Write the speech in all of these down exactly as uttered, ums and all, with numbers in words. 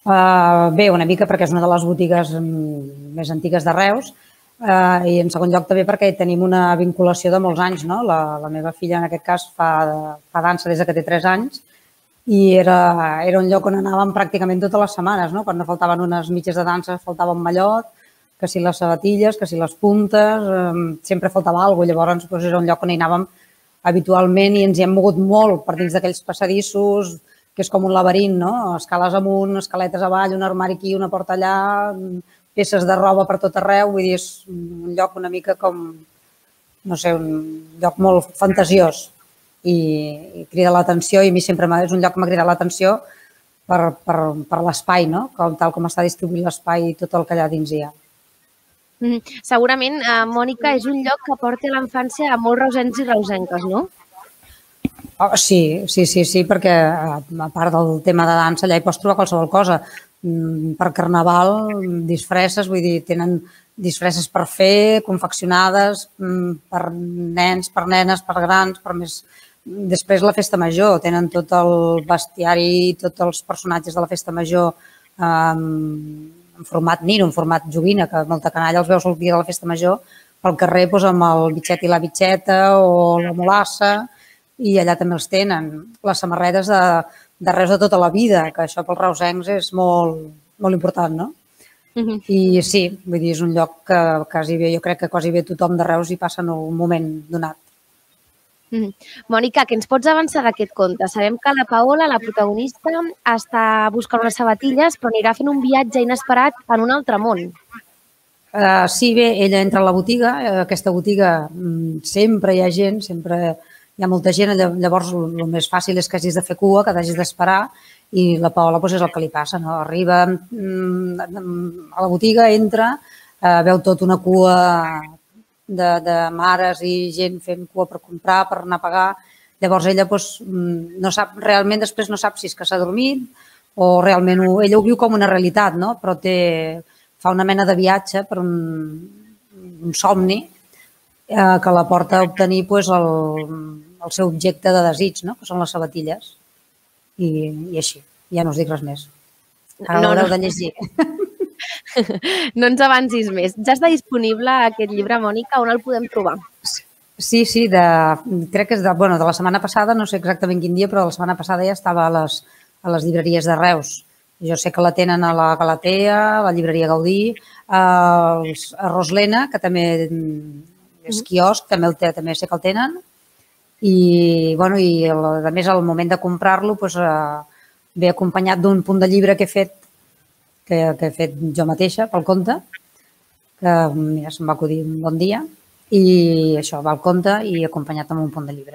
Bé, una mica perquè és una de les botigues més antigues de Reus i, en segon lloc, també perquè tenim una vinculació de molts anys. La meva filla, en aquest cas, fa dansa des que té tres anys i era un lloc on anàvem pràcticament totes les setmanes. Quan no faltaven unes mitges de dansa, faltava un mallot, que si les sabatilles, que si les puntes, sempre faltava alguna cosa. Llavors, era un lloc on hi anàvem habitualment i ens hi hem mogut molt per dins d'aquells passadissos, que és com un laberint, no? Escales amunt, escaletes avall, un armari aquí, una porta allà, peces de roba per tot arreu. Vull dir, és un lloc una mica com, no sé, un lloc molt fantasiós i crida l'atenció, i a mi sempre és un lloc que m'ha cridat l'atenció per l'espai, no? Tal com està distribuït l'espai i tot el que allà dins hi ha. Segurament, Mònica, és un lloc que porta a la infància a molts reusencs i reusenques, no? Sí, sí, sí, sí, perquè a part del tema de dansa allà hi pots trobar qualsevol cosa. Per carnaval, disfresses, vull dir, tenen disfresses per fer, confeccionades, per nens, per nenes, per grans, per més... Després la festa major, tenen tot el bestiari, tots els personatges de la festa major en format nino, en format joguina, que molta canalla els veus el dia de la festa major pel carrer amb el bitxet i la bitxeta o la molassa, i allà també els tenen. Les samarretes de Reus de tota la vida, que això pels reusencs és molt important, no? I sí, vull dir, és un lloc que quasi bé, jo crec que quasi bé tothom de Reus hi passa en un moment donat. Mònica, què ens pots avançar d'aquest conte? Sabem que la Paola, la protagonista, està buscant unes sabatilles, però anirà fent un viatge inesperat en un altre món. Sí, bé, ella entra a la botiga, aquesta botiga sempre hi ha gent, sempre hi ha molta gent, llavors el més fàcil és que hagis de fer cua, que t'hagis d'esperar, i la Paola és el que li passa. Arriba a la botiga, entra, veu tota una cua de mares i gent fent cua per comprar, per anar a pagar. Llavors ella no sap, realment després no sap si és que s'ha dormit o realment ella ho viu com una realitat, però fa una mena de viatge per un somni que la porta a obtenir el seu objecte de desig, que són les sabatilles. I així, ja no us dic res més. Ara l'haureu de llegir. No ens avancis més. Ja està disponible aquest llibre, Mònica? On el podem trobar? Sí, sí, crec que és de la setmana passada, no sé exactament quin dia, però la setmana passada ja estava a les llibreries de Reus. Jo sé que la tenen a la Galatea, a la llibreria Gaudí, a Roslena, que també és quiosc, també sé que el tenen. I, a més, al moment de comprar-lo ve acompanyat d'un punt de llibre que he fet que he fet jo mateixa pel conte, que se'm va acudir un bon dia, i això va al conte i acompanyat amb un punt de llibre.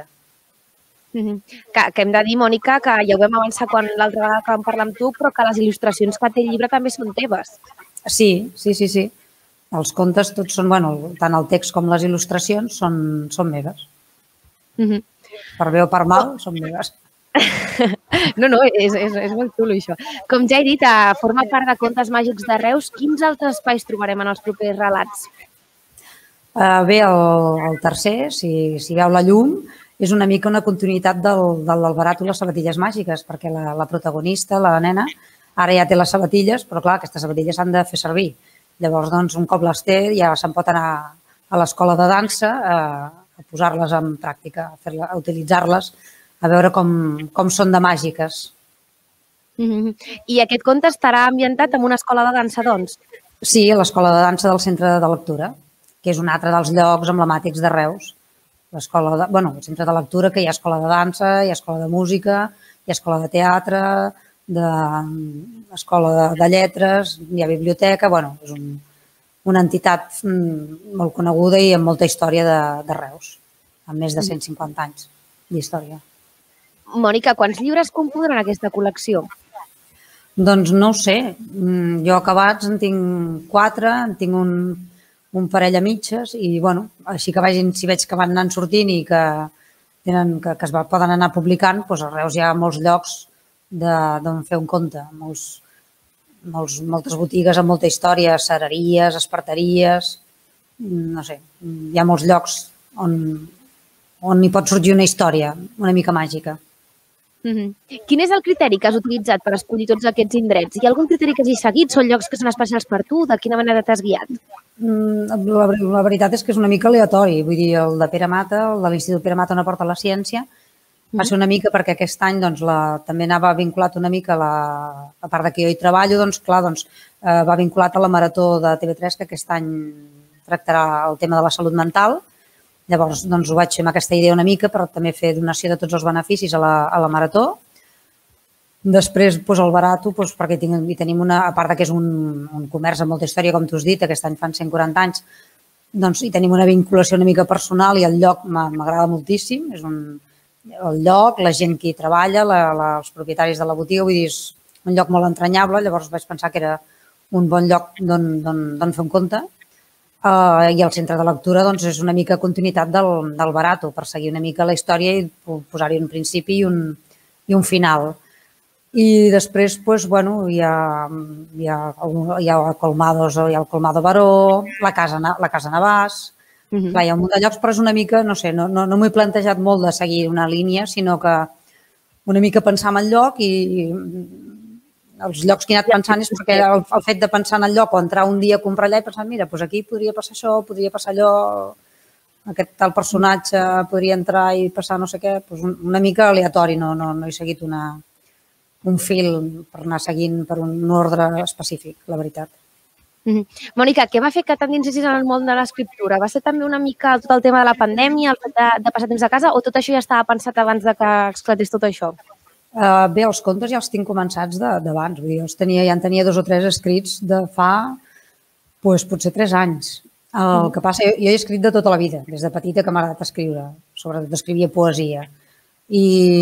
Que hem de dir, Mònica, que ja ho vam avançar l'altra vegada que vam parlar amb tu, però que les il·lustracions que té el llibre també són teves. Sí, sí, sí, sí. Els contes tots són, bueno, tant el text com les il·lustracions són meves. Per bé o per mal, són meves. No, no, és molt xulo això. Com ja he dit, forma part de Contes Màgics de Reus. Quins altres espais trobarem en els propers relats? Bé, el tercer, si veu la llum, és una mica una continuïtat del Albarat i les sabatilles màgiques, perquè la protagonista, la nena, ara ja té les sabatilles, però clar, aquestes sabatilles s'han de fer servir. Llavors, doncs, un cop les té, ja se'n pot anar a l'escola de dansa a posar-les en pràctica, a utilitzar-les, a veure com són de màgiques. I aquest conte estarà ambientat en una escola de dansa, doncs? Sí, a l'escola de dansa del Centre de Lectura, que és un altre dels llocs emblemàtics de Reus. Bueno, el Centre de Lectura, que hi ha escola de dansa, hi ha escola de música, hi ha escola de teatre, escola de lletres, hi ha biblioteca, bueno, és una entitat molt coneguda i amb molta història de Reus, amb més de cent cinquanta anys d'història. Mònica, quants llibres compondran aquesta col·lecció? Doncs no ho sé. Jo acabats en tinc quatre, en tinc un parell a mitges i, bueno, així que vagin, si veig que van anant sortint i que es poden anar publicant, doncs a Reus hi ha molts llocs d'on fer un conte, moltes botigues amb molta història, cereries, esparteries, no sé, hi ha molts llocs on hi pot sorgir una història una mica màgica. Quin és el criteri que has utilitzat per escollir tots aquests indrets? Hi ha algun criteri que hagis seguit? Són llocs que són especials per tu? De quina manera t'has guiat? La, la veritat és que és una mica aleatori. Vull dir, el de Pere Mata, el de l'Institut Pere Mata, una porta a la ciència, va ser una mica perquè aquest any doncs, la, també anava vinculat una mica, la, a part que jo hi treballo, doncs, clar, doncs, eh, va vinculat a la Marató de T V tres, que aquest any tractarà el tema de la salut mental. Llavors, doncs, ho vaig fer amb aquesta idea una mica per també fer donació de tots els beneficis a la, a la Marató. Després, doncs, el Barato, doncs, perquè tinc, hi tenim una, a part que és un, un comerç amb molta història, com tu has dit, aquest any fan cent quaranta anys, doncs hi tenim una vinculació una mica personal i el lloc m'agrada moltíssim. És un, el lloc, la gent que hi treballa, la, la, els propietaris de la botiga, vull dir, és un lloc molt entranyable, llavors vaig pensar que era un bon lloc d'on fer un compte. Uh, I el centre de lectura doncs, és una mica continuïtat del, del Barato, per seguir una mica la història i posar-hi un principi i un, i un final. I després doncs, bueno, hi, ha, hi, ha, hi ha Colmados, hi ha el Colmado Baró, la Casa, la Casa Navàs, uh-huh. Clar, hi ha un munt de llocs, però és una mica, no sé, no, no, no m'ho he plantejat molt de seguir una línia, sinó que una mica pensar en el lloc i, i els llocs que he anat pensant és perquè el, el fet de pensar en el lloc o entrar un dia a comprar allà i pensar, mira, doncs aquí podria passar això, podria passar allò, aquest tal personatge podria entrar i passar no sé què, doncs una mica aleatori, no, no, no he seguit una, un fil per anar seguint per un ordre específic, la veritat. Mm-hmm. Mònica, què va fer que t'endinsessis en el món de l'escriptura? Va ser també una mica tot el tema de la pandèmia, el fet de, de passar temps a casa, o tot això ja estava pensat abans de que esclatés tot això? Uh, bé, els contes ja els tinc començats d'abans, vull dir, els tenia, ja en tenia dos o tres escrits de fa, doncs, potser tres anys. El que passa, jo, jo he escrit de tota la vida, des de petita que m'ha agradat escriure, sobretot escrivia poesia i,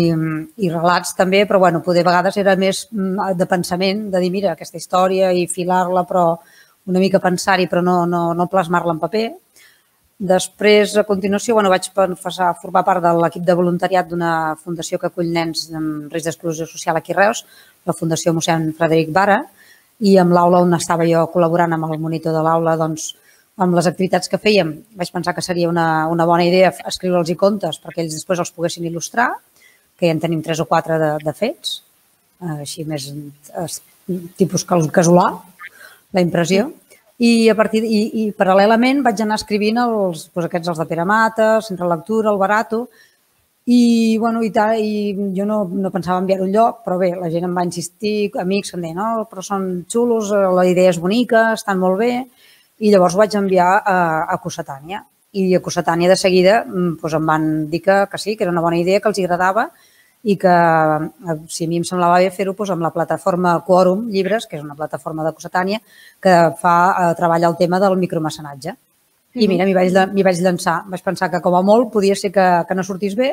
i relats també, però bueno, poder a vegades era més de pensament, de dir, mira, aquesta història i filar-la, però una mica pensar-hi, però no, no, no plasmar-la en paper. Després, a continuació, bueno, vaig passar a formar part de l'equip de voluntariat d'una fundació que acull nens amb risc d'exclusió social aquí a Reus, la Fundació Mossèn Frederic Vara, i amb l'aula on estava jo col·laborant amb el monitor de l'aula, doncs, amb les activitats que fèiem, vaig pensar que seria una, una bona idea escriure'ls i contes perquè ells després els poguessin il·lustrar, que ja en tenim tres o quatre de, de fets, així més tipus casolà, la impressió. I, a partir, i, i paral·lelament vaig anar escrivint els, doncs aquests, els de Pere Mata, el Centre de Lectura, el Barato, i, bueno, i, tal, i jo no, no pensava enviar-ho enlloc, però bé, la gent em va insistir, amics em deien, no, però són xulos, la idea és bonica, estan molt bé, i llavors ho vaig enviar a, a Cossetània. I a Cossetània de seguida doncs em van dir que, que sí, que era una bona idea, que els agradava, i que si a mi em semblava bé fer-ho doncs, amb la plataforma Quòrum Llibres, que és una plataforma de Cossetània, que fa eh, treballar el tema del micromecenatge. I mira, m'hi vaig, vaig llançar. Vaig pensar que com a molt podia ser que, que no sortís bé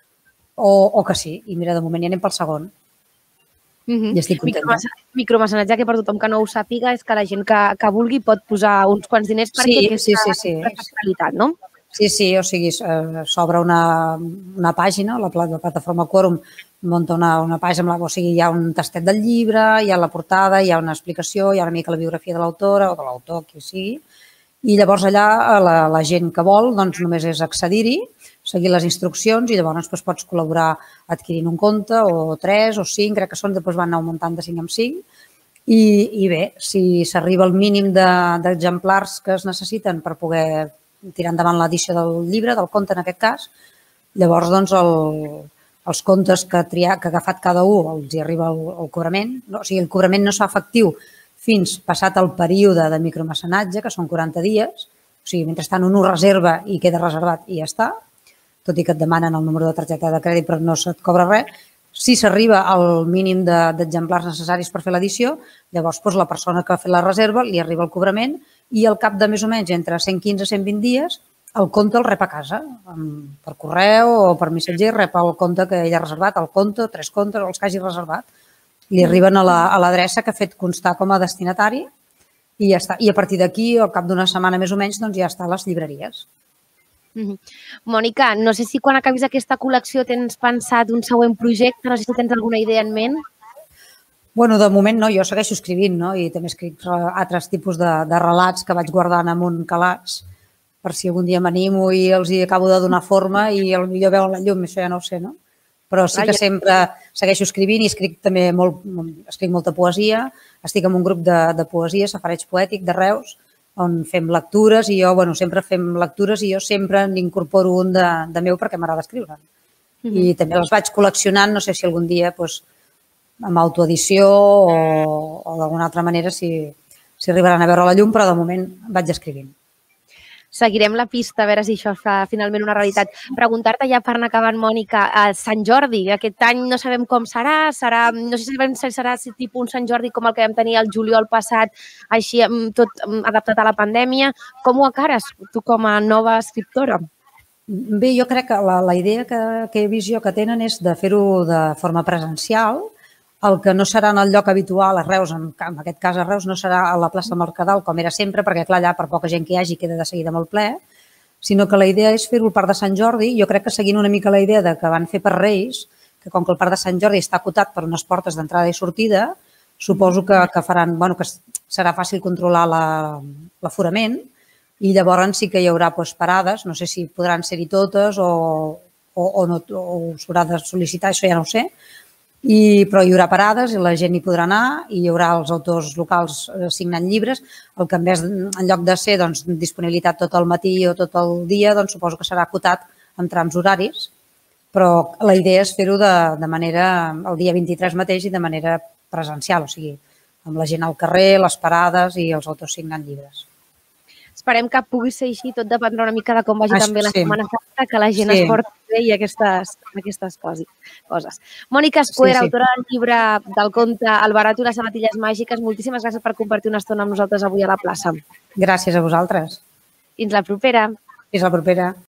o, o que sí. I mira, de moment ja anem pel segon. Mm-hmm. I estic contenta. Micromecenatge, que per tothom que no ho sàpiga, és que la gent que, que vulgui pot posar uns quants diners perquè sí, sí, sí, sí. aquesta qualitat, no? Sí, sí, o sigui, s'obre una, una pàgina, la, la plataforma Quòrum munta una, una pàgina, o sigui, hi ha un tastet del llibre, hi ha la portada, hi ha una explicació, hi ha una mica la biografia de l'autora o de l'autor, qui sigui, i llavors allà la, la gent que vol doncs només és accedir-hi, seguir les instruccions i llavors doncs, pots col·laborar adquirint un conte o tres o cinc, crec que són, després van augmentant de cinc en cinc, i, i bé, si s'arriba al mínim d'exemplars de, que es necessiten per poder tirar endavant l'edició del llibre, del conte en aquest cas, llavors doncs el, els contes que, triar, que ha agafat cada un els hi arriba el, el cobrament, no? O sigui, el cobrament no es fa efectiu fins passat el període de micromecenatge, que són quaranta dies, o sigui, mentrestant un ho reserva i queda reservat i ja està, tot i que et demanen el número de targeta de crèdit però no se't cobra res. Si s'arriba al mínim d'exemplars de, necessaris per fer l'edició, llavors doncs, la persona que ha fet la reserva li arriba el cobrament i al cap de més o menys entre cent quinze i cent vint dies el compte el rep a casa, per correu o per missatger, rep el compte que ell ha reservat, el compte, tres comptes, els que hagi reservat. Li arriben a l'adreça que ha fet constar com a destinatari i ja està. I a partir d'aquí, al cap d'una setmana més o menys, doncs ja està a les llibreries. Mm-hmm. Mònica, no sé si quan acabis aquesta col·lecció tens pensat un següent projecte, no sé si tens alguna idea en ment. Bueno, de moment no, jo segueixo escrivint, no? I també escric altres tipus de, de relats que vaig guardant en un calaix per si algun dia m'animo i els hi acabo de donar forma i potser veuen la llum, això ja no ho sé, no? Però sí que sempre, segueixo escrivint i escric també molt, escric molta poesia. Estic en un grup de, de poesia, Safareig Poètic, de Reus, on fem lectures i jo, bueno, sempre fem lectures i jo sempre n'incorporo un de, de meu perquè m'agrada escriure. Mm -hmm. I també els vaig col·leccionant, no sé si algun dia doncs, amb autoedició o, o d'alguna altra manera si, si arribaran a veure la llum, però de moment vaig escrivint. Seguirem la pista a veure si això fa finalment una realitat. Preguntar-te ja per anar acabant, Mònica, a Sant Jordi, aquest any no sabem com serà, serà no sé si sabem si serà tipus un Sant Jordi com el que vam tenir el juliol passat, així tot adaptat a la pandèmia. Com ho encares tu com a nova escriptora? Bé, jo crec que la, la idea que, que he vist jo que tenen és de fer-ho de forma presencial. El que no serà en el lloc habitual a Reus, en, en aquest cas a Reus, no serà a la plaça Mercadal com era sempre, perquè clar, allà per poca gent que hi hagi queda de seguida molt ple, sinó que la idea és fer-ho al Parc de Sant Jordi. Jo crec que seguint una mica la idea de que van fer per Reis, que com que el Parc de Sant Jordi està acotat per unes portes d'entrada i sortida, suposo que, que faran, bueno, que serà fàcil controlar l'aforament i llavors sí que hi haurà doncs, parades, no sé si podran ser-hi totes o, o, o, no, o s'haurà de sol·licitar, això ja no ho sé, I, però hi haurà parades i la gent hi podrà anar i hi haurà els autors locals signant llibres, el que en, vez, en lloc de ser doncs, disponibilitat tot el matí o tot el dia, doncs, suposo que serà acotat en trams horaris, però la idea és fer-ho de, de manera, el dia vint-i-tres mateix i de manera presencial, o sigui, amb la gent al carrer, les parades i els autors signant llibres. Esperem que pugui ser així, tot dependrà una mica de com vagi ah, també la sí. Setmana Santa, que la gent sí. es porti bé i aquestes, aquestes coses. Mònica Escuer, sí, sí. autora del llibre del conte El barat i les sabatilles màgiques, moltíssimes gràcies per compartir una estona amb nosaltres avui a la plaça. Gràcies a vosaltres. Fins la propera. Fins la propera.